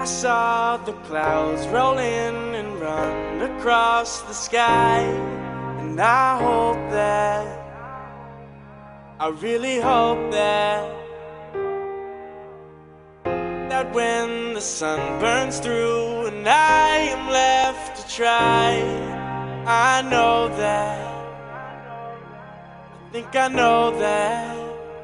I saw the clouds roll in and run across the sky, and I hope that, I really hope that when the sun burns through and I am left to try, I know that, I think I know that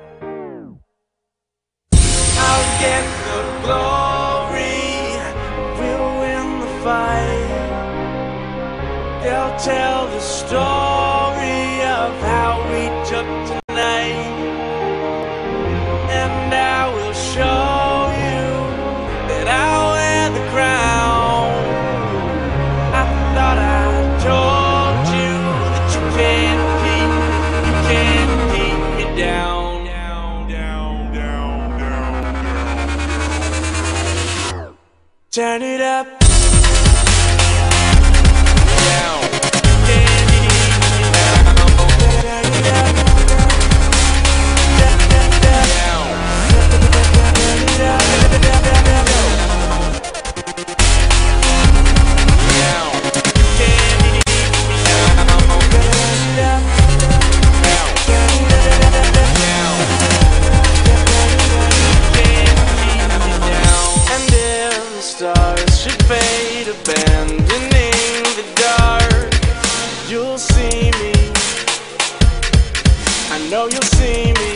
I'll get the glory, we'll win the fight. They'll tell the story of how we took tonight, and I will show you that I'll wear the crown. I thought I told you that you can't keep me down. Turn it up. Stars should fade, abandoning the dark. You'll see me, I know you'll see me.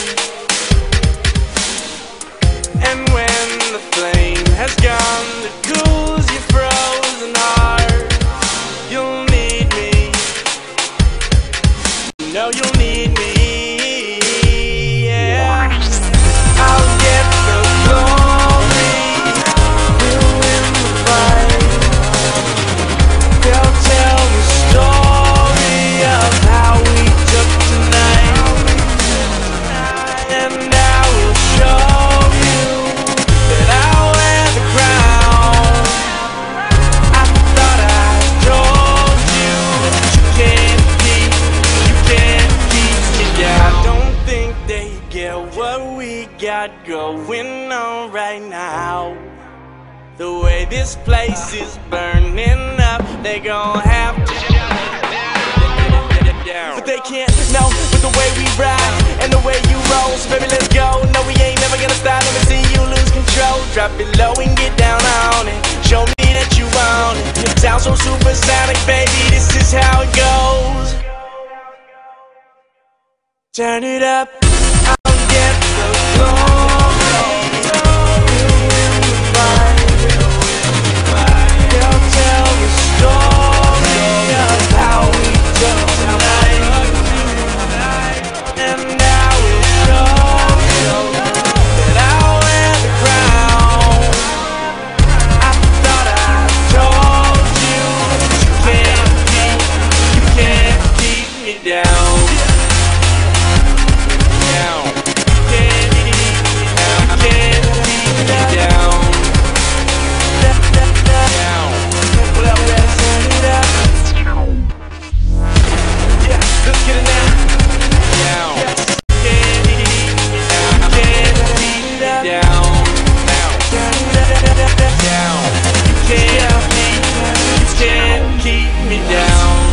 And when the flame has gone that cools your frozen heart, you'll need me, you know you'll need me. What we got going on right now, the way this place is burning up, they gon' have to down. But they can't know with the way we ride and the way you roll. So baby, let's go. No, we ain't never gonna stop. Let me see you lose control. Drop it low and get down on it. Show me that you want it. You sound so supersonic, baby. This is how it goes. Turn it up. You can't keep me down.